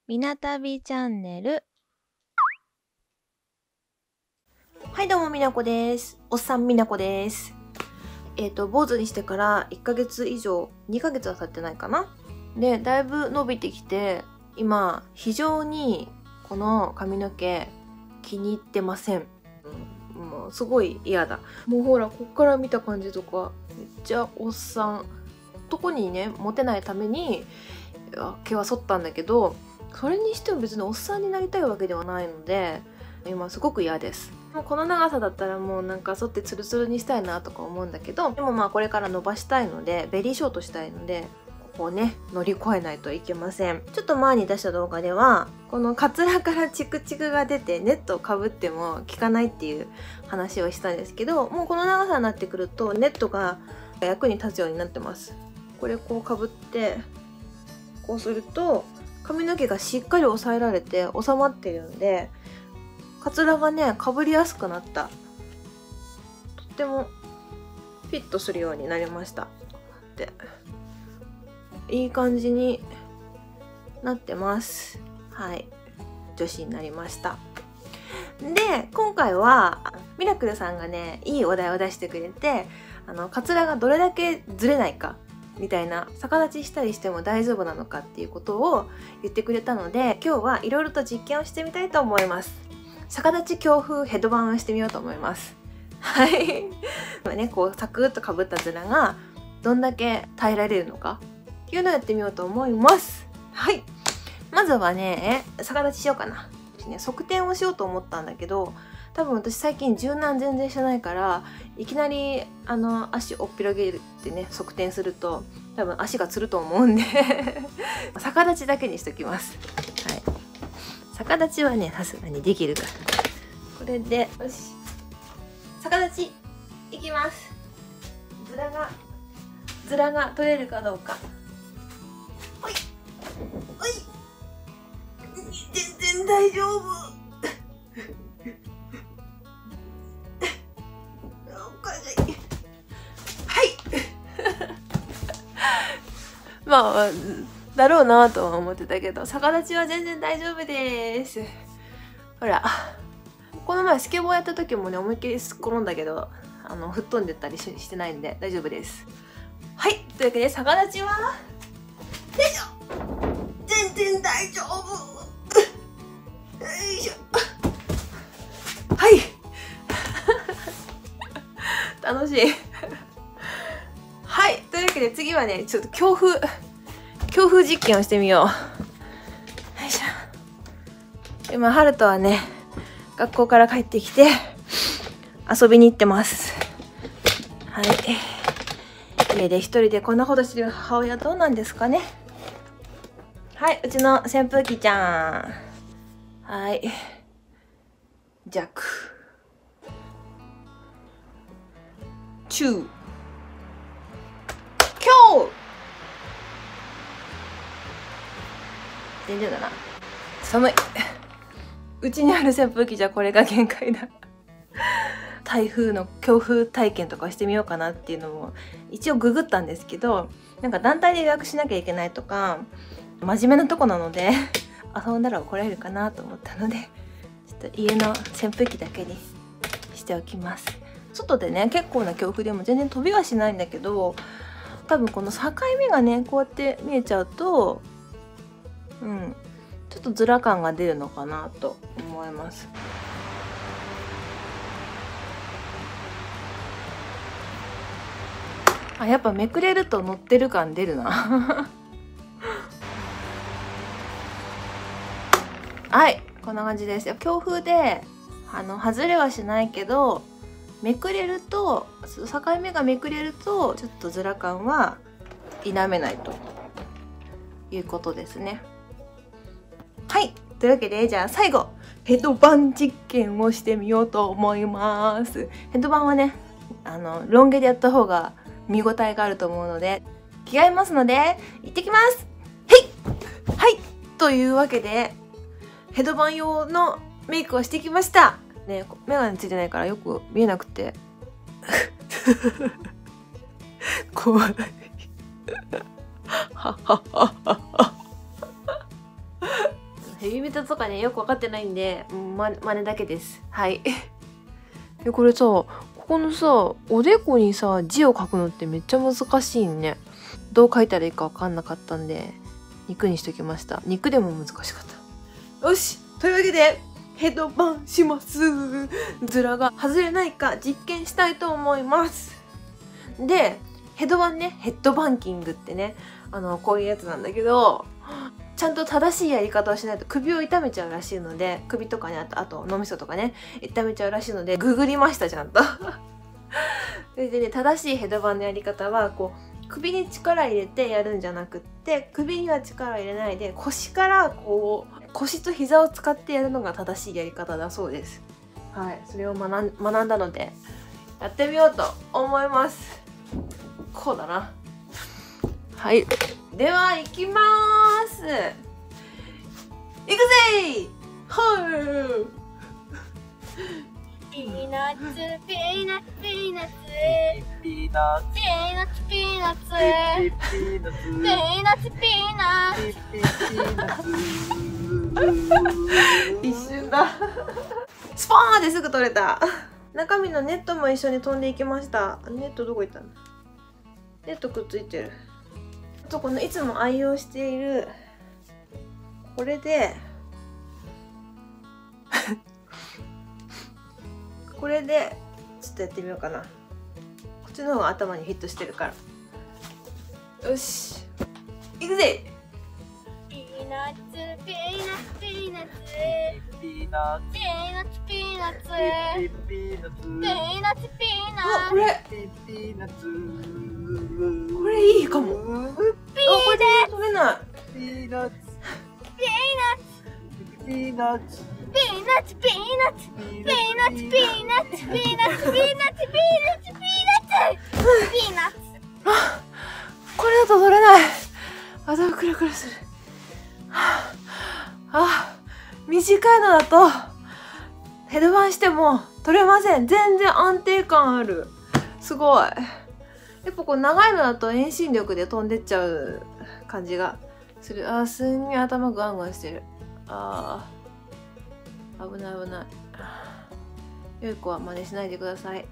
みなたびチャンネル。 はいどうも、みなこです。おっさんみなこです。坊主にしてから1ヶ月以上、2ヶ月は経ってないかな。で、だいぶ伸びてきて、今、非常にこの髪の毛気に入ってません。もうすごい嫌だ。もうほら、こっから見た感じとか、めっちゃおっさん。男にね、モテないために毛は剃ったんだけど、それにしても別におっさんになりたいわけではないので、今すごく嫌です。もうこの長さだったらもうなんか剃ってツルツルにしたいなとか思うんだけど、でもまあこれから伸ばしたいので、ベリーショートしたいので、ここをね乗り越えないといけません。ちょっと前に出した動画ではこのカツラからチクチクが出てネットをかぶっても効かないっていう話をしたんですけど、もうこの長さになってくるとネットが役に立つようになってます。これこうかぶってこうすると髪の毛がしっかり押さえられて収まってるんで、カツラがねかぶりやすくなった。とってもフィットするようになりました。でいい感じになってます。はい、女子になりました。で今回はミラクルさんがねいいお題を出してくれて、カツラがどれだけずれないかみたいな、逆立ちしたりしても大丈夫なのかっていうことを言ってくれたので、今日はいろいろと実験をしてみたいと思います。逆立ち強風ヘッドバンをしてみようと思います。はい今ねこうサクッとかぶったズラがどんだけ耐えられるのかっていうのをやってみようと思います。はい、まずはね逆立ちしようかな。側転をしようと思ったんだけど、多分私最近柔軟全然してないから、いきなり足をっぴらげてね側転すると多分足がつると思うんで逆立ちだけにしときます。はい、逆立ちはねさすがにできるから、これでよし逆立ちいきます。ズラが取れるかどうか。おいおい、全然大丈夫まあだろうなとは思ってたけど、逆立ちは全然大丈夫です。ほらこの前スケボーやった時もね思いっきりすっ転んだけど、吹っ飛んでったりしてないんで大丈夫です。はい、というわけで逆立ちはよいしょ、全然大丈夫よいしょはい楽しいはい、というわけで次はねちょっと強風実験をしてみよう。よいしょ。今ハルトはね学校から帰ってきて遊びに行ってます。はい、家で一人でこんなことしてる母親どうなんですかね。はい、うちの扇風機ちゃん、はい弱中強全然だな。寒い。うちにある扇風機じゃこれが限界だ台風の強風体験とかしてみようかなっていうのも一応ググったんですけど、なんか団体で予約しなきゃいけないとか真面目なとこなので遊んだら怒られるかなと思ったので、ちょっと家の扇風機だけにしておきます。外でね結構な強風でも全然飛びはしないんだけど、多分この境目がねこうやって見えちゃうとちょっとズラ感が出るのかなと思います。あ、やっぱめくれると乗ってる感出るなはいこんな感じです。強風で外れはしないけど、めくれると境目がめくれるとちょっとズラ感は否めないということですね。はい、というわけでじゃあ最後ヘッドバン実験をしてみようと思います。ヘッドバンはねロン毛でやった方が見応えがあると思うので着替えますので行ってきます。はい、というわけでヘッドバン用のメイクをしてきましたね。メガネついてないからよく見えなくて怖いはははは方とかねよく分かってないんで、真似だけです。はい。でこれさ、ここのさおでこにさ字を書くのってめっちゃ難しいね。どう書いたらいいか分かんなかったんで肉にしときました。肉でも難しかった。よし、というわけでヘドバンします。ズラが外れないか実験したいと思います。でヘドバンね、ヘッドバンキングってね、こういうやつなんだけど、ちゃんと正しいやり方をしないと首を痛めちゃうらしいので、首とかね、あと脳みそとかね痛めちゃうらしいのでググりました、ちゃんと。それでね、正しいヘドバンのやり方はこう首に力入れてやるんじゃなくって、首には力入れないで腰からこう腰と膝を使ってやるのが正しいやり方だそうです。はい、それを学んだのでやってみようと思います。こうだな。はい、では行きまーす。行くぜー。はいピーナッツピーナッツピーナッツピーナッツピーナッツピーナッツピーナッツピーナッツピーナッツ一瞬だ。スポーンってすぐ取れた。中身のネットも一緒に飛んでいきました。ネットどこ行ったの？ネットくっついてる。あとこのいつも愛用しているこれでこれでちょっとやってみようかな。こっちの方が頭にフィットしてるから。よし、いくぜ。 ピーナッツピーナッツピーナッツピーナッツピーナッツピーナッツピーナッツピーナッツピーナあ、 ッこれピーナッツこれいいかも。あ、これで取れない。 ピーナッツピピーナッツーナッツピーナッツピーナッツピーナッツピーナッツピーナッツピーナッツピーナッツピーナッツピーナッツあ、これだと取れない。頭クラクラする。あ、短いのだとヘドバンしても取れません。全然安定感ある。すごい。やっぱこう長いのだと遠心力で飛んでっちゃう感じがする。あー、すんげえ頭グワングワンしてる。あー、危ない危ない。よい子は真似しないでください。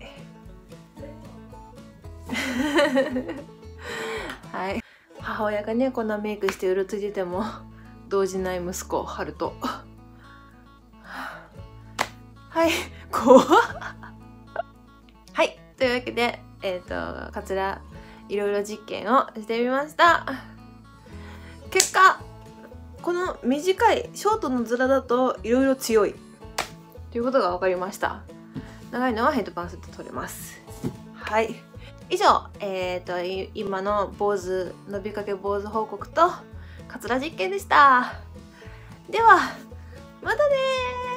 はい、母親がねこんなメイクしてうろついてても動じない息子ハルト。はい、怖っ。はい、というわけでカツラいろいろ実験をしてみました。結果この短いショートのズラだといろいろ強いということが分かりました。長いのはヘッドバンすると取れます。はい、以上、今の坊主伸びかけ坊主報告とカツラ実験でした。ではまたねー。